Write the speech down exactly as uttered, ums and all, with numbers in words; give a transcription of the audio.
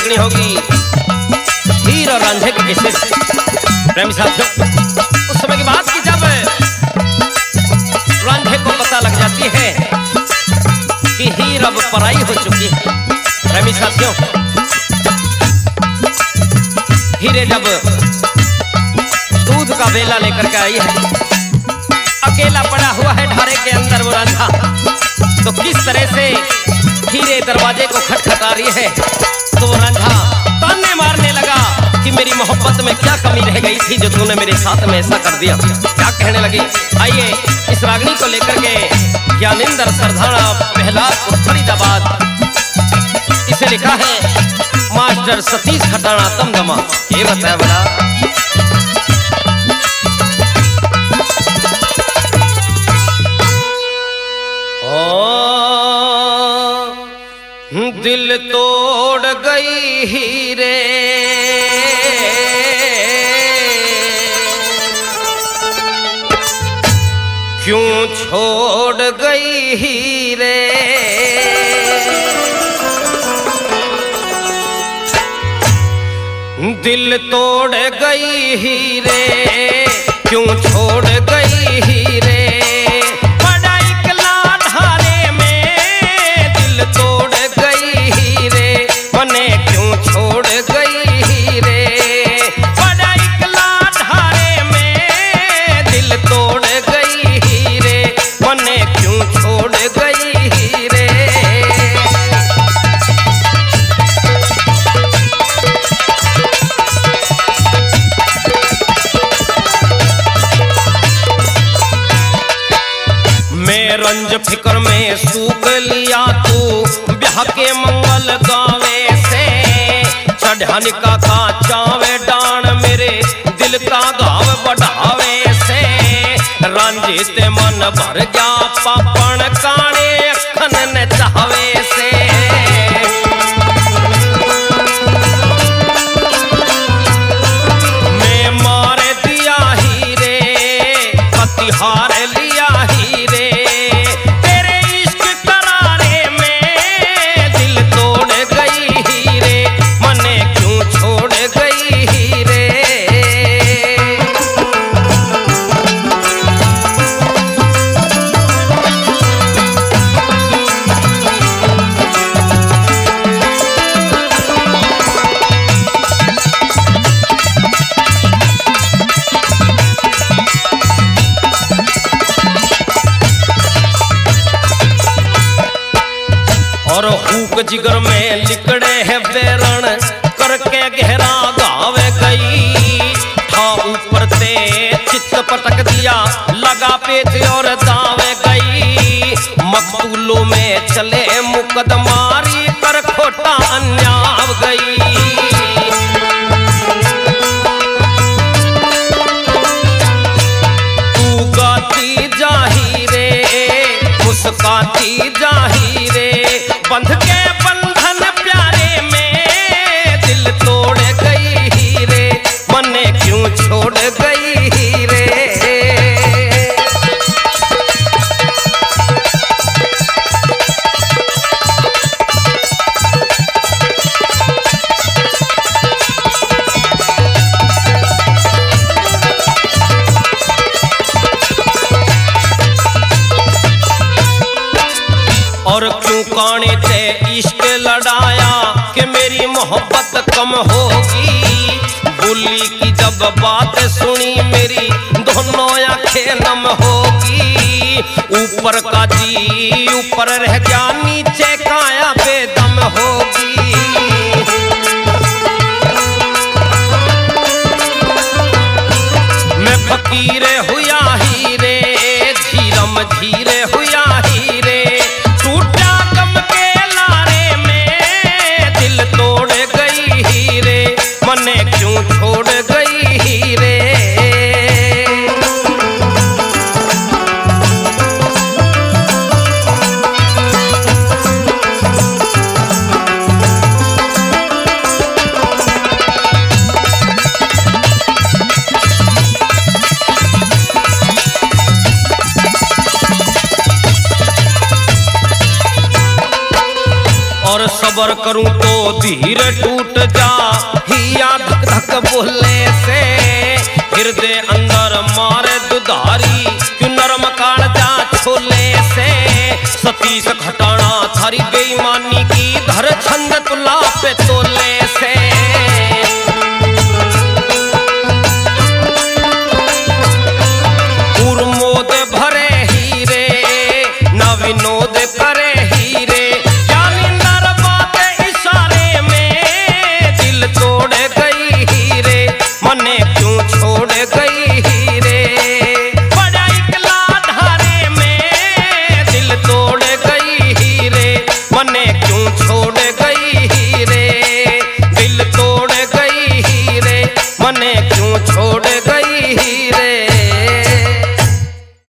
सुनी होगी हीर और रांझे के किस्से। प्रेमी साथियों, उस समय की बात की जब रांझे को पता लग जाती है कि हीर अब पराई हो चुकी है। प्रेमी साथियों, हीरे जब दूध का बेला लेकर के आई है, अकेला पड़ा हुआ है ढारे के अंदर वो रांझा, तो किस तरह से हीरे दरवाजे को खटखटा रही है। तो वो रांझा ताने मारने लगा कि मेरी मोहब्बत में क्या कमी रह गई थी जो तूने मेरे साथ में ऐसा कर दिया। क्या कहने लगी, आइए इस रागनी को लेकर के ज्ञानेंद्र सरधाना प्रहलाद फरीदाबाद, इसे लिखा है मास्टर सतीश खटाना दमदमा। ये बताया बड़ा दिल तोड़ गई हीरे क्यों छोड़ गई हीरे, दिल तोड़ गई हीरे क्यों छोड़ गई हीरे, बड़ा इकला ढारे में दिल तोड़ गई हीरे, मने क्यों छोड़ गई हीरे, बड़ा इकला ढारे में दिल तोड़ गई हीरे, मने क्यों छोड़ गई हीरे। रंज फिक्र में सूख लिया तू ब्याह के मंगल गावे से, चढ़ाने का का चावे डान मेरे दिल का घाव बढ़ावे से, रांझे ते मन भर गया पापण काने अखन न चावे से, मैं मार दिया हीरे पतिहार लिया हीरे, और हुक जिगर में लिकड़े है बेरण करके गहरा गाव गई, था ऊपर ते चित्त पटक दिया लगा पेच और दावे गई, मकतूलों में चले मुकदमारी कर खोटा अन्याव गई, तू गाती जाही रे मुस्काती जाही रे, बंध के बंधन प्यारे में दिल तोड़ गई हीरे, मने क्यों छोड़ गई हीरे। और क्यों काने थे इश्क लड़ाया कि मेरी मोहब्बत कम होगी, बोली की जब बात सुनी मेरी दोनों आंखें नम होगी, ऊपर का जी ऊपर रह गया नीचे काया बेदम होगी, मैं फकीर हुआ हीरे धीरम धीरे हुआ हीरे, टूटा गम के लारे में दिल तोड़ गई हीरे, मने क्यों छोड़ गई हीरे। और सबर करूं तो धीरे टूट बोलने से हृदय अंदर मारे दुधारी क्यों नरम कालजा छोले से सतीश घटाना थारी बेईमानी की धर छंद तुला पे